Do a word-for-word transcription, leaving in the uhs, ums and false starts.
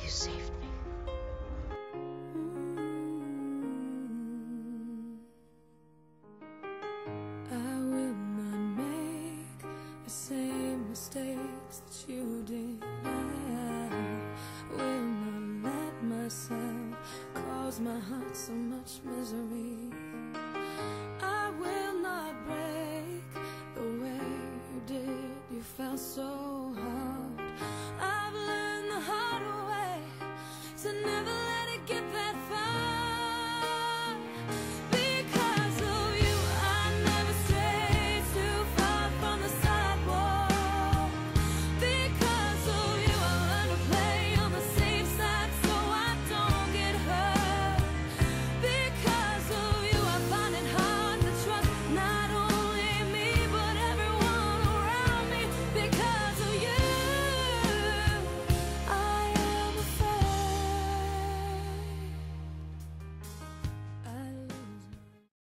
You saved me. I will not make the same mistakes that you did. I will not let myself cause my heart so much misery. I will not break the way you did. You felt so